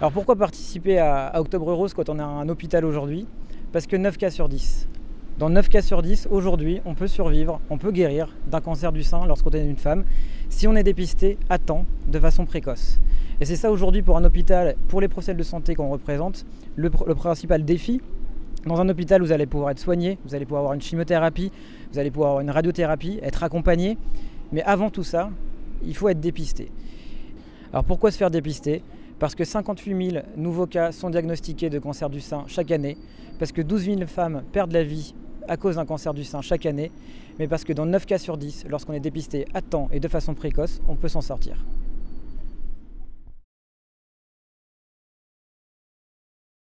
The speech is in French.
Alors pourquoi participer à Octobre Rose quand on est à un hôpital aujourd'hui? Parce que 9 cas sur 10. Dans 9 cas sur 10, aujourd'hui, on peut survivre, on peut guérir d'un cancer du sein lorsqu'on est une femme, si on est dépisté à temps, de façon précoce. Et c'est ça aujourd'hui pour un hôpital, pour les professionnels de santé qu'on représente, le principal défi. Dans un hôpital, vous allez pouvoir être soigné, vous allez pouvoir avoir une chimiothérapie, vous allez pouvoir avoir une radiothérapie, être accompagné. Mais avant tout ça, il faut être dépisté. Alors pourquoi se faire dépister? Parce que 58 000 nouveaux cas sont diagnostiqués de cancer du sein chaque année, parce que 12 000 femmes perdent la vie à cause d'un cancer du sein chaque année, mais parce que dans 9 cas sur 10, lorsqu'on est dépisté à temps et de façon précoce, on peut s'en sortir.